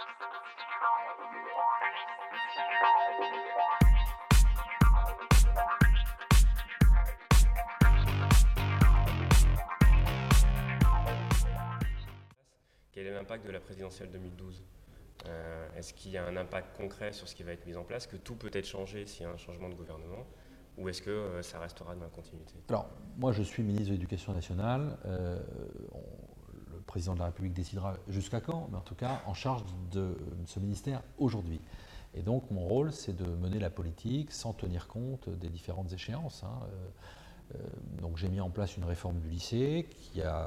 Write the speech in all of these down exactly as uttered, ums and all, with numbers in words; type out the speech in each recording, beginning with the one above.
Quel est l'impact de la présidentielle deux mille douze? euh, Est-ce qu'il y a un impact concret sur ce qui va être mis en place, que tout peut être changé s'il y a un changement de gouvernement, ou est-ce que euh, ça restera dans la continuité? Alors, moi je suis ministre de l'Éducation nationale, euh, on, le président de la République décidera jusqu'à quand, mais en tout cas en charge de ce ministère aujourd'hui. Et donc mon rôle c'est de mener la politique sans tenir compte des différentes échéances. Hein. Euh, donc j'ai mis en place une réforme du lycée qui a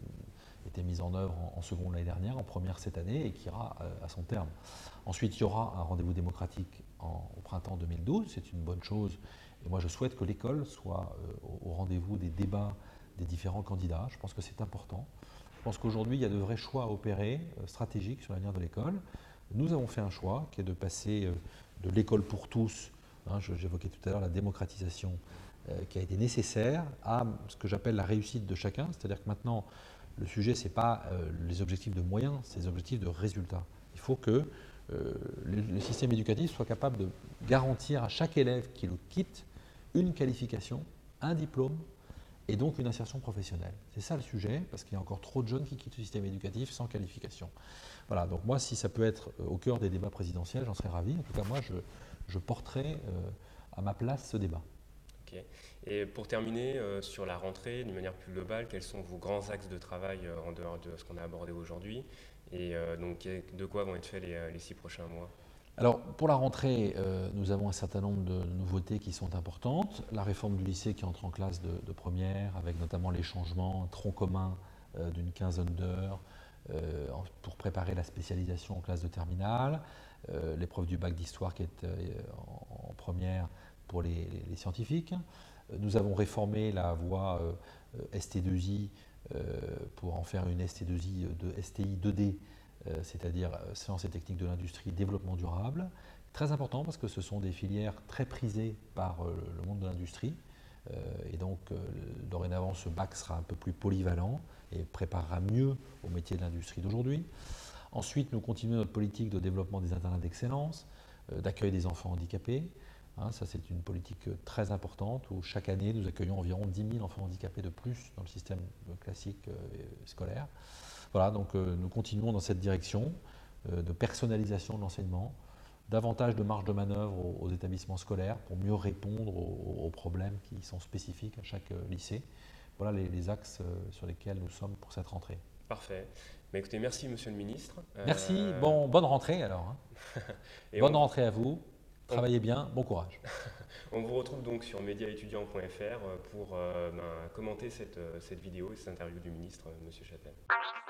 été mise en œuvre en, en seconde l'année dernière, en première cette année et qui ira à, à son terme. Ensuite il y aura un rendez-vous démocratique en, au printemps deux mille douze, c'est une bonne chose. Et moi je souhaite que l'école soit euh, au, au rendez-vous des débats des différents candidats. Je pense que c'est important. Je pense qu'aujourd'hui il y a de vrais choix à opérer, euh, stratégiques sur l'avenir de l'école. Nous avons fait un choix qui est de passer euh, de l'école pour tous, hein, j'évoquais tout à l'heure la démocratisation euh, qui a été nécessaire, à ce que j'appelle la réussite de chacun. C'est-à-dire que maintenant le sujet ce n'est pas euh, les objectifs de moyens, c'est les objectifs de résultats. Il faut que euh, le, le système éducatif soit capable de garantir à chaque élève qui le quitte une qualification, un diplôme et donc une insertion professionnelle. C'est ça le sujet, parce qu'il y a encore trop de jeunes qui quittent le système éducatif sans qualification. Voilà, donc moi, si ça peut être au cœur des débats présidentiels, j'en serais ravi. En tout cas, moi, je, je porterai euh, à ma place ce débat. Ok. Et pour terminer, euh, sur la rentrée, d'une manière plus globale, quels sont vos grands axes de travail euh, en dehors de ce qu'on a abordé aujourd'hui? Et euh, donc, de quoi vont être faits les, les six prochains mois? Alors, pour la rentrée, euh, nous avons un certain nombre de nouveautés qui sont importantes. La réforme du lycée qui entre en classe de, de première, avec notamment les changements, tronc commun euh, d'une quinzaine d'heures euh, pour préparer la spécialisation en classe de terminale, euh, l'épreuve du bac d'histoire qui est euh, en, en première pour les, les, les scientifiques. Nous avons réformé la voie euh, S T deux I euh, pour en faire une S T deux I de S T I deux D, euh, c'est-à-dire sciences et techniques de l'industrie, développement durable. Très important parce que ce sont des filières très prisées par euh, le monde de l'industrie. Euh, et donc, euh, dorénavant, ce bac sera un peu plus polyvalent et préparera mieux au métier de l'industrie d'aujourd'hui. Ensuite, nous continuons notre politique de développement des internats d'excellence, euh, d'accueil des enfants handicapés. Hein, ça, c'est une politique très importante où chaque année, nous accueillons environ dix mille enfants handicapés de plus dans le système classique euh, scolaire. Voilà, donc euh, nous continuons dans cette direction euh, de personnalisation de l'enseignement, davantage de marge de manœuvre aux, aux établissements scolaires pour mieux répondre aux, aux problèmes qui sont spécifiques à chaque euh, lycée. Voilà les, les axes euh, sur lesquels nous sommes pour cette rentrée. Parfait. Mais écoutez, merci Monsieur le Ministre. Merci, Euh, bon, bonne rentrée alors. Hein. Bonne on, rentrée à vous, travaillez on, bien, bon courage. On vous retrouve donc sur media étudiant point F R pour euh, ben, commenter cette, cette vidéo et cette interview du ministre, Monsieur Châtel.